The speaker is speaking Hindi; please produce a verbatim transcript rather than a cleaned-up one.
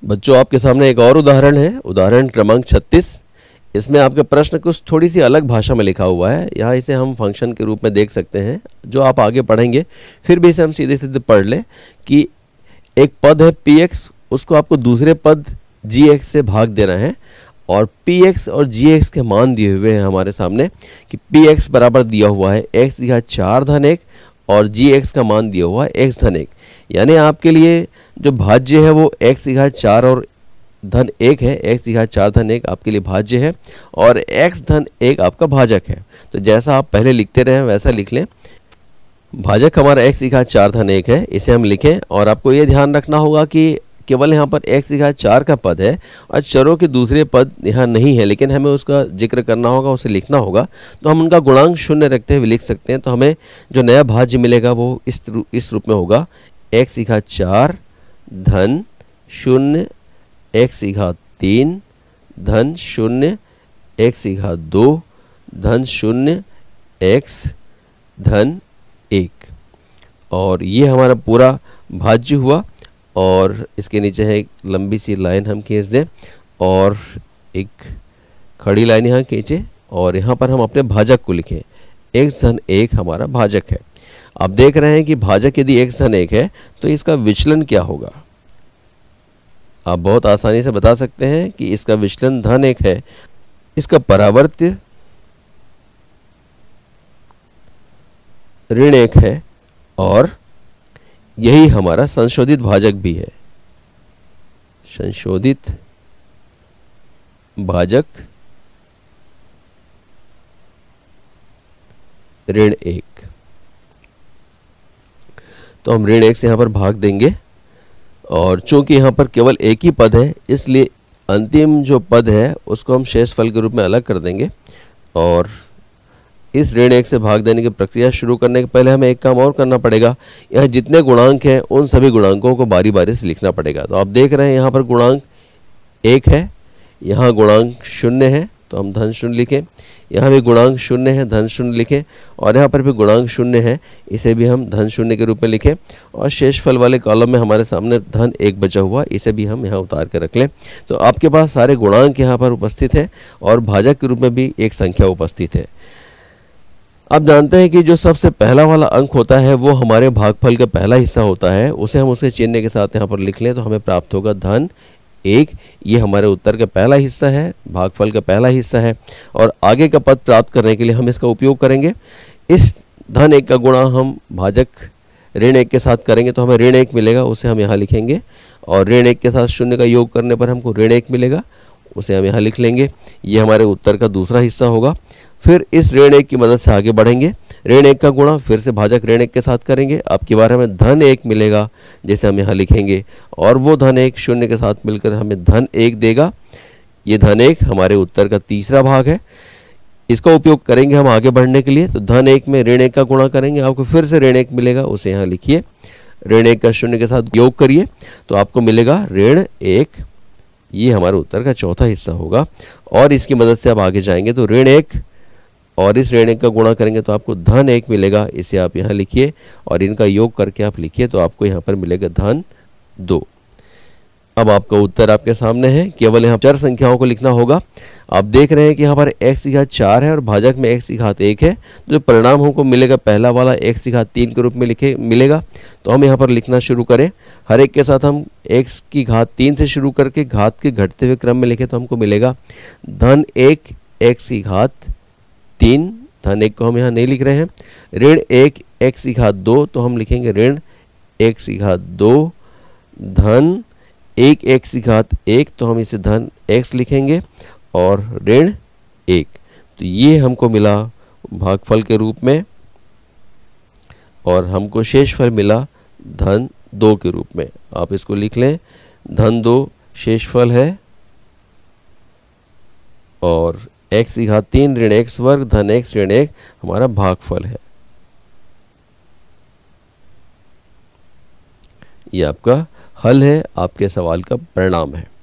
बच्चों, आपके सामने एक और उदाहरण है, उदाहरण क्रमांक छत्तीस। इसमें आपके प्रश्न कुछ थोड़ी सी अलग भाषा में लिखा हुआ है। यहाँ इसे हम फंक्शन के रूप में देख सकते हैं, जो आप आगे पढ़ेंगे। फिर भी इसे हम सीधे सीधे पढ़ लें कि एक पद है पी एक्स, उसको आपको दूसरे पद जी एक्स से भाग देना है और पी एक्स और जी एक्स के मान दिए हुए हैं हमारे सामने कि पी एक्स बराबर दिया हुआ है एक्स दिया चार धन एक और जी एक्स का मान दिया हुआ है एक्स धन एक। यानी आपके लिए जो भाज्य है वो एक्स दिया चार और धन एक है, एक्स दिया चार धन एक आपके लिए भाज्य है और एक्स धन एक आपका भाजक है। तो जैसा आप पहले लिखते रहे वैसा लिख लें। भाजक हमारा एक्स दिया चार धन एक है, इसे हम लिखें। और आपको ये ध्यान रखना होगा कि केवल यहाँ पर एक्स दिया चार का पद है और चरों के दूसरे पद यहाँ नहीं है, लेकिन हमें उसका जिक्र करना होगा, उसे लिखना होगा। तो हम उनका गुणांक शून्य रखते हुए लिख सकते हैं। तो हमें जो नया भाज्य मिलेगा वो इस इस रूप में होगा, एक्स दिया चार धन शून्य एक्स दिया तीन धन शून्य एक्स दिया दो धन शून्य एक्स धन एक। और ये हमारा पूरा भाज्य हुआ। और इसके नीचे है एक लंबी सी लाइन हम खींच दें और एक खड़ी लाइन यहाँ खींचे और यहाँ पर हम अपने भाजक को लिखें। एक्स धन एक हमारा भाजक है। आप देख रहे हैं कि भाजक यदि एक्स धन एक है तो इसका विचलन क्या होगा। आप बहुत आसानी से बता सकते हैं कि इसका विचलन धन एक है। इसका परावर्त्य ऋण एक है और यही हमारा संशोधित भाजक भी है। संशोधित भाजक ऋण एक। तो हम ऋण एक से यहाँ पर भाग देंगे और चूंकि यहाँ पर केवल एक ही पद है इसलिए अंतिम जो पद है उसको हम शेषफल के रूप में अलग कर देंगे। और इस ऋण एक से भाग देने की प्रक्रिया शुरू करने के पहले हमें एक काम और करना पड़ेगा। यहाँ जितने गुणांक हैं उन सभी गुणांकों को बारी बारी से लिखना पड़ेगा। तो आप देख रहे हैं यहाँ पर गुणांक एक है, यहाँ गुणांक शून्य है तो हम धन शून्य लिखें, यहाँ भी गुणांक शून्य है धन शून्य लिखें और यहाँ पर भी गुणांक शून्य है, इसे भी हम धन शून्य के रूप में लिखें। और शेषफल वाले कॉलम में हमारे सामने धन एक बचा हुआ, इसे भी हम यहाँ उतार के रख लें। तो आपके पास सारे गुणांक यहाँ पर उपस्थित है और भाजक के रूप में भी एक संख्या उपस्थित है। आप जानते हैं कि जो सबसे पहला वाला अंक होता है वो हमारे भागफल का पहला हिस्सा होता है, उसे हम उसके चिन्ह के साथ यहाँ पर लिख लें तो हमें प्राप्त होगा धन एक। ये हमारे उत्तर का पहला हिस्सा है, भागफल का पहला हिस्सा है। और आगे का पद प्राप्त करने के लिए हम इसका उपयोग करेंगे। इस धन एक का गुणा हम भाजक ऋण एक के साथ करेंगे तो हमें ऋण एक मिलेगा, उसे हम यहाँ लिखेंगे। और ऋण एक के साथ शून्य का योग करने पर हमको ऋण एक मिलेगा, उसे हम यहाँ लिख लेंगे। ये हमारे उत्तर का दूसरा हिस्सा होगा। फिर इस ऋण एक की मदद से आगे बढ़ेंगे। ऋण एक का गुणा फिर से भाजक ऋण एक के साथ करेंगे। अब की बार हमें धन एक मिलेगा, जैसे हम यहाँ लिखेंगे। और वो धन एक शून्य के साथ मिलकर हमें धन एक देगा। ये धन एक हमारे उत्तर का तीसरा भाग है। इसका उपयोग करेंगे हम आगे बढ़ने के लिए। तो धन एक में ऋण एक का गुणा करेंगे, आपको फिर से ऋण एक मिलेगा, उसे यहाँ लिखिए। ऋण एक का शून्य के साथ योग करिए तो आपको मिलेगा ऋण एक। ये हमारे उत्तर का चौथा हिस्सा होगा। और इसकी मदद से आप आगे जाएंगे तो ऋण एक और इस ऋण एक का गुणा करेंगे तो आपको धन एक मिलेगा, इसे आप यहाँ लिखिए। और इनका योग करके आप लिखिए तो आपको यहाँ पर मिलेगा धन दो। अब आपका उत्तर आपके सामने है, केवल यहाँ चार संख्याओं को लिखना होगा। आप देख रहे हैं कि यहाँ पर एक्स की घात चार है और भाजक में एक्स की घात एक है। जो परिणाम हमको मिलेगा पहला वाला एक्स की घात तीन के रूप में लिखे मिलेगा। तो हम यहाँ पर लिखना शुरू करें। हर एक के साथ हम एक्स की घात तीन से शुरू करके घात के घटते हुए क्रम में लिखे तो हमको मिलेगा धन एक एक्स की घात तीन। धन एक को हम यहाँ नहीं लिख रहे हैं। ऋण एक एक्स की घात दो तो हम लिखेंगे ऋण एक्स की घात दो। धन एक एक्स की घात एक तो हम इसे धन एक्स लिखेंगे और ऋण एक। तो ये हमको मिला भागफल के रूप में और हमको शेषफल मिला धन दो के रूप में। आप इसको लिख लें, धन दो शेषफल है और एक्स की घात तीन ऋण एक्स वर्ग धन एक्स ऋण एक हमारा भागफल है। ये आपका हल है, आपके सवाल का परिणाम है।